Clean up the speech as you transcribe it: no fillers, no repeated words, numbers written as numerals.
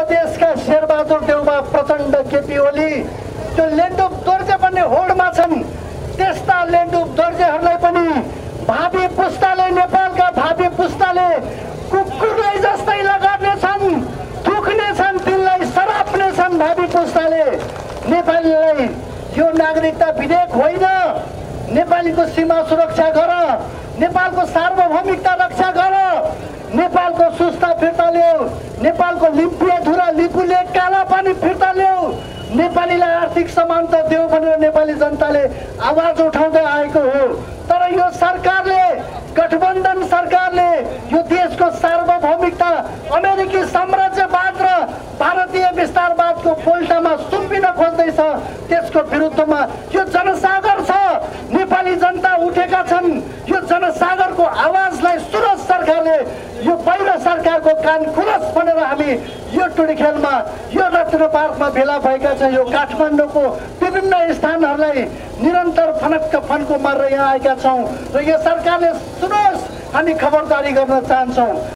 प्रदेशका शेरबहादुर देउबा प्रचण्ड केपी ओली त्यो लेन्डुप दोर्जे भन्ने होडमा छन्। त्यस्ता लेन्डुप दोर्जेहरूलाई पनि भावी पुस्ताले, नेपालका भावी पुस्ताले कुकुरलाई जस्तै लगार्नेछन्, थुक्नेछन्, तिनलाई सराप्नेछन्। भावी पुस्ताले नेपालीलाई यो नागरिकता विधेयक होइन, नेपालीको सीमा सुरक्षा गर, नेपालको सार्वभौमिकता रक्षा गर, नेपालको सुस्ता फिर्ता ल्याऊ, नेपालको लिम्पियाधुरा लिपुले काला पानी फिर्ता ल्याऊ, नेपालीलाई आर्थिक समानता देऊ भनेर नेपाली जनताले आवाज उठाउँदै आएको हो। तर यो सरकारले, गठबन्धन सरकारले यो देशको सार्वभौमिकता अमेरिकी साम्राज्यवाद र भारतीय विस्तारवादको पोल्टामा सुम्पिन खोज्दैछ। त्यसको विरुद्धमा यो जनसागर छ, नेपाली जनता उठेका छन्। यो जनसागरको आवाजलाई सुरज सरकारले, यो बाहिर सरकारको कान खुलस भनेर हामी यो टुडी खेलमा, यो रत्न पार्कमा भेला भएका छौँ। यो काठमाडौँको विभिन्न स्थानहरूलाई निरन्तर फनक्क फन्को मारेर यहाँ आएका छौँ र यो सरकारले सुनोस्, हामी खबरदारी गर्न चाहन्छौँ।